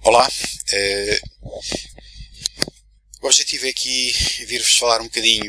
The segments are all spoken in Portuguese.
Olá, o objetivo é aqui vir-vos falar um bocadinho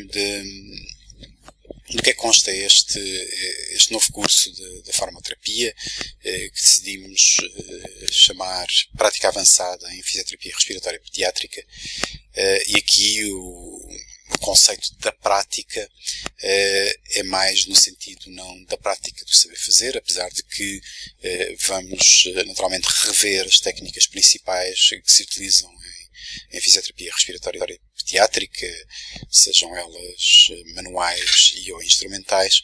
do que é que consta este novo curso da farmacoterapia, que decidimos chamar Prática Avançada em Fisioterapia Respiratória Pediátrica, e aqui o conceito da prática é mais no sentido não da prática do saber fazer, apesar de que vamos naturalmente rever as técnicas principais que se utilizam em fisioterapia respiratória pediátrica, sejam elas manuais e ou instrumentais,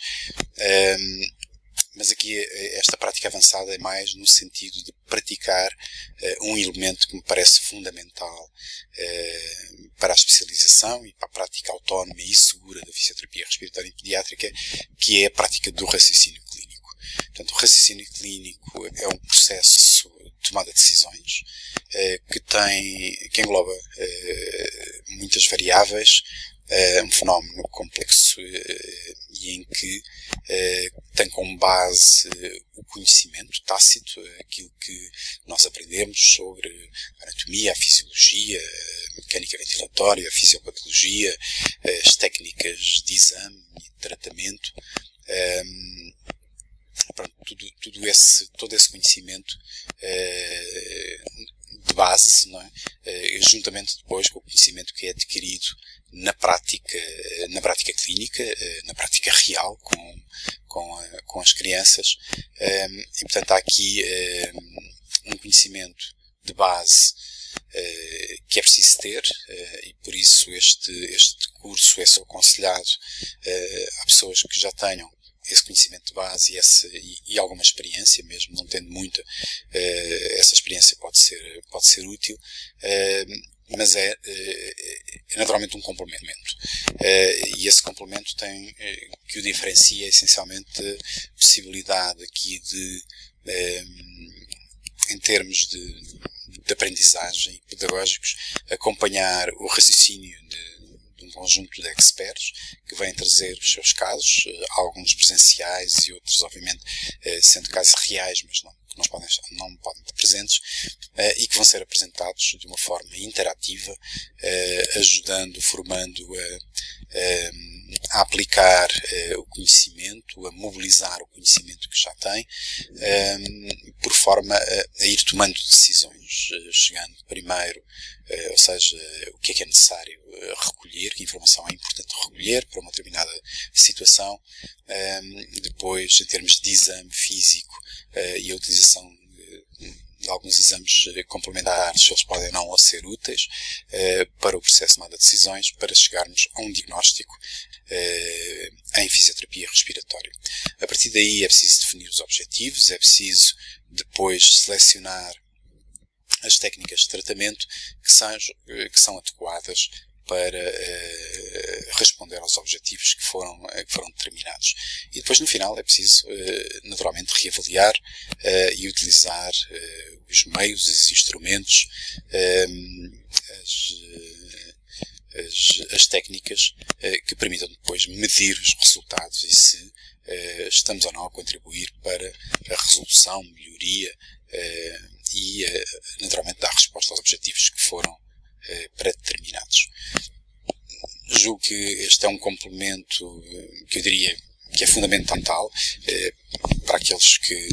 mas aqui esta prática avançada é mais no sentido de praticar um elemento que me parece fundamental para a especialização e para a prática autónoma e segura da fisioterapia respiratória pediátrica, que é a prática do raciocínio clínico. Portanto, o raciocínio clínico é um processo de tomada de decisões que engloba muitas variáveis, um fenómeno complexo e em que tem como base o conhecimento tácito, aquilo que nós aprendemos sobre a anatomia, a fisiologia, a mecânica ventilatória, a fisiopatologia, as técnicas de exame e de tratamento. Pronto, todo esse conhecimento de base, não é? Juntamente depois com o conhecimento que é adquirido na prática clínica, na prática real com as crianças, e portanto há aqui um conhecimento de base que é preciso ter, e por isso este curso é só aconselhado a pessoas que já tenham esse conhecimento de base e alguma experiência, mesmo não tendo muita, essa experiência pode ser útil, mas é naturalmente um complemento. E esse complemento que o diferencia essencialmente a possibilidade aqui de, em termos de aprendizagem pedagógicos, acompanhar o raciocínio de um conjunto de experts que vêm trazer os seus casos, alguns presenciais e outros, obviamente, sendo casos reais, mas não podem estar presentes, e que vão ser apresentados de uma forma interativa, ajudando, formando a aplicar o conhecimento, a mobilizar o conhecimento que já tem, por forma a ir tomando decisões, chegando primeiro, ou seja, o que é necessário recolher, que informação é importante recolher para uma determinada situação, depois, em termos de exame físico e a utilização de alguns exames complementares, eles podem não ser úteis para o processo de tomada de decisões, para chegarmos a um diagnóstico em fisioterapia respiratória. A partir daí é preciso definir os objetivos, é preciso depois selecionar as técnicas de tratamento que são adequadas para responder aos objetivos que foram determinados. E depois, no final, é preciso, naturalmente, reavaliar e utilizar os meios, os instrumentos, as técnicas que permitam depois medir os resultados e se estamos ou não a contribuir para a resolução, melhoria e, naturalmente, dar resposta aos objetivos que foram pré-determinados. Julgo que este é um complemento que eu diria que é fundamental para aqueles que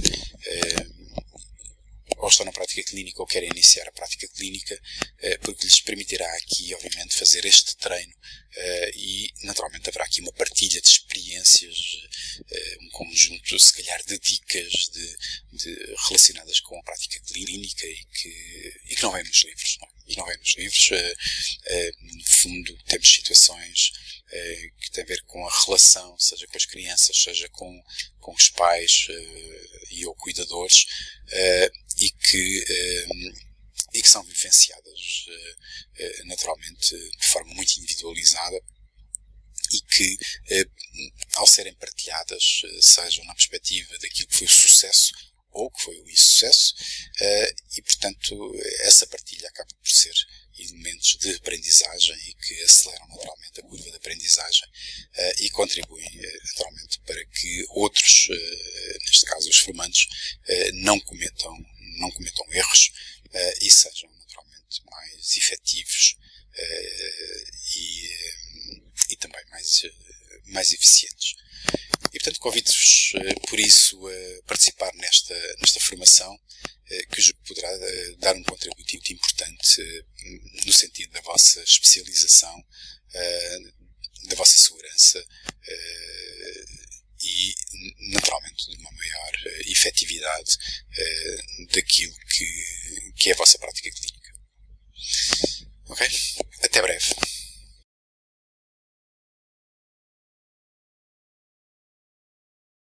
ou estão na prática clínica ou querem iniciar a prática clínica, porque lhes permitirá aqui, obviamente, fazer este treino e, naturalmente, haverá aqui uma partilha de experiências, um conjunto, se calhar, de dicas relacionadas com a prática clínica e que não vem nos livros, não é? E não vem nos livros. No fundo, temos situações que têm a ver com a relação, seja com as crianças, seja com os pais e ou cuidadores, e que são vivenciadas naturalmente de forma muito individualizada e que, ao serem partilhadas, sejam na perspectiva daquilo que foi o sucesso ou que foi o insucesso, e portanto essa partilha acaba por ser elementos de aprendizagem e que aceleram naturalmente a curva de aprendizagem e contribuem naturalmente para que outros, neste caso os formandos, não cometam erros e sejam naturalmente mais efetivos e também mais eficientes. E, portanto, convido-vos, por isso, a participar nesta formação, que julgo que poderá dar um contributo muito importante no sentido da vossa especialização, da vossa segurança e, naturalmente, de uma maior efetividade daquilo que é a vossa prática clínica.